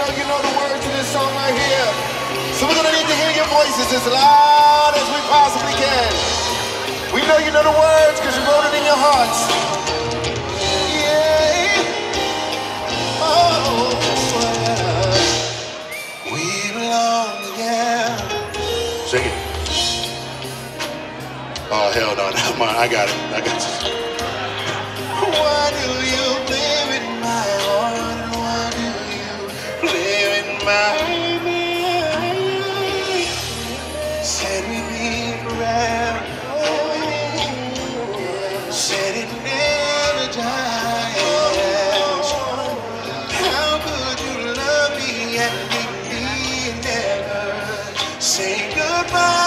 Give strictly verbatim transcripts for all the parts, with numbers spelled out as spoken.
you know the words to this song right here. So we're gonna need to hear your voices as loud as we possibly can. We know you know the words because you wrote it in your hearts. Yeah. Oh, we belong together. Sing it. Oh, hell no, never mind. I got it. I got it. Why do you live in my heart? And why do you live in my mind? Said we'd be forever. Said it never dies. How could you love me and leave me and never say goodbye?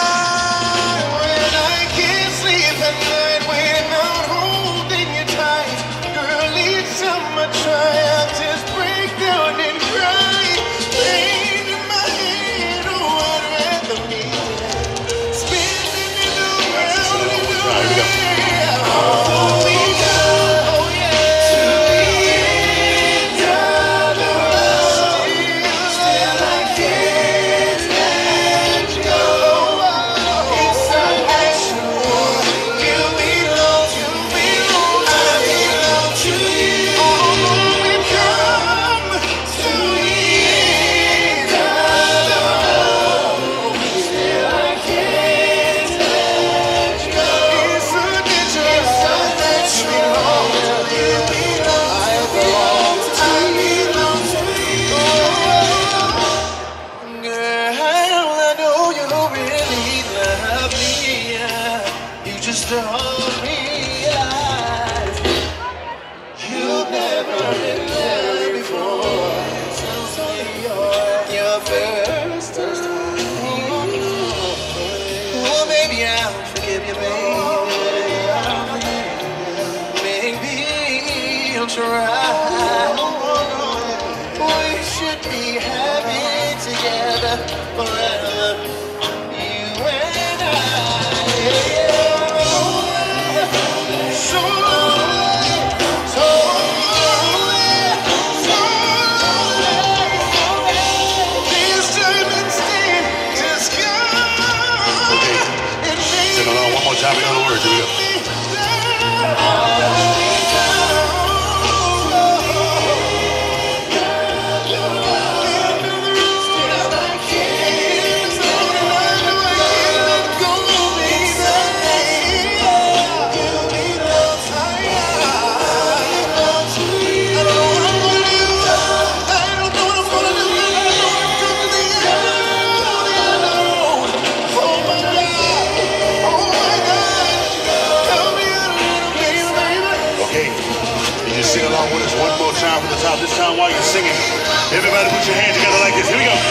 This time while you're singing, everybody put your hands together like this. Here we go.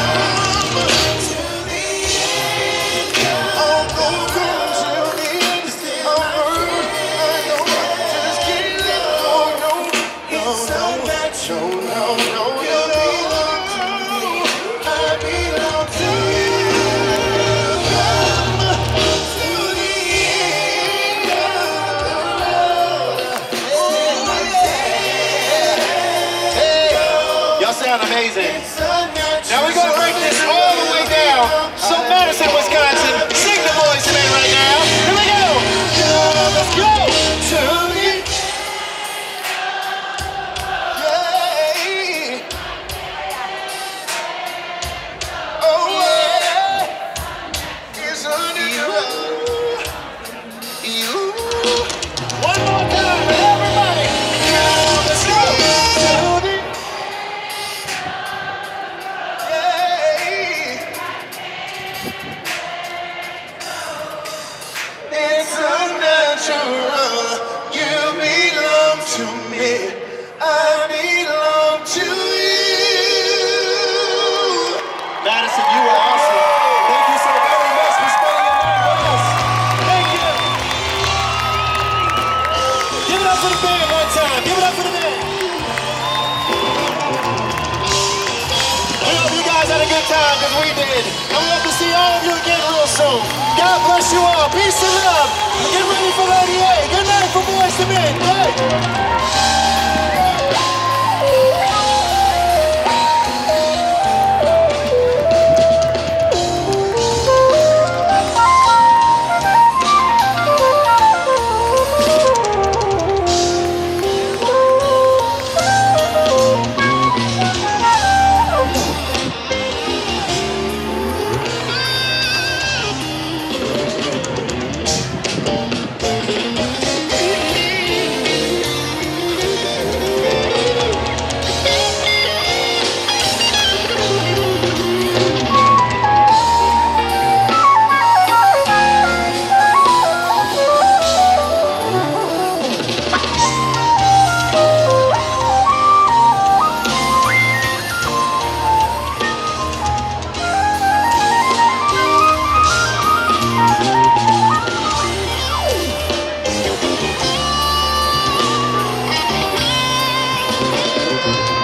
Amazing. Now we're going to break this all the way down. So Madison, Wisconsin, sing the Boyz two Men right now. Here we go. Let's go. To me. Yeah. Oh, yeah. It's under you. You. One more time, everybody. Let's go. Madison, you are awesome. Thank you so very much for spending your night with us. Thank you. Give it up for the band one time. Give it up for the band. We hope you guys had a good time because we did. And we hope to see all of you again real soon. God bless you all. Peace and love. Get ready for Lady A. Good night for Boyz two Men. Good. Thank you.